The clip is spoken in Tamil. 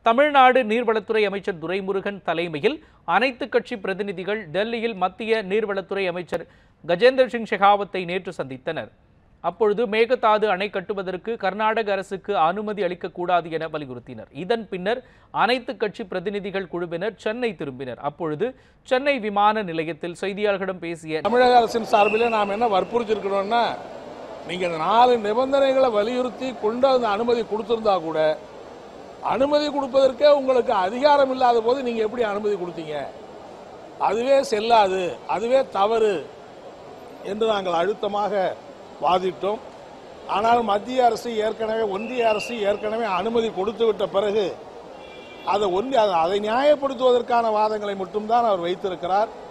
தமிழ்நாடு நீர்வளத்துறை அமைச்சர் துரைமுருகன் தலைமையில் அனைத்து கட்சி பிரதிநிதிகள் டெல்லியில் மத்திய நீர்வளத்துறை அமைச்சர் கஜேந்திர சிங் ஷெகாவத்தை நேற்று சந்தித்தனர். அப்பொழுது மேகதாது அணை கட்டுவதற்கு கர்நாடக அரசுக்கு அனுமதி அளிக்கக்கூடாது என வலியுறுத்தினர். இதன் பின்னர் அனைத்து கட்சி பிரதிநிதிகள் குழுவினர் சென்னை திரும்பினர். அப்பொழுது சென்னை விமான நிலையத்தில் செய்தியாளர்களிடம் பேசிய தமிழக அரசின் சார்பில் நாம் என்ன வற்புறுத்திருக்கிறோம்னா, நீங்க 4 நிபந்தனைகளை வலியுறுத்தி கொண்டு அந்த அனுமதி கொடுத்திருந்தா கூட, அனுமதி கொடுப்பதற்கே உங்களுக்கு அதிகாரம் இல்லாத போது நீங்க எப்படி அனுமதி கொடுத்தீங்க? அதுவே செல்லாது, அதுவே தவறு என்று நாங்கள் அழுத்தமாக வாதிட்டோம். ஆனால் மத்திய அரசு ஏற்கனவே, ஒன்றிய அரசு ஏற்கனவே அனுமதி கொடுத்துவிட்ட பிறகு அதை நியாயப்படுத்துவதற்கான வாதங்களை மட்டும்தான் அவர் வைத்திருக்கிறார்.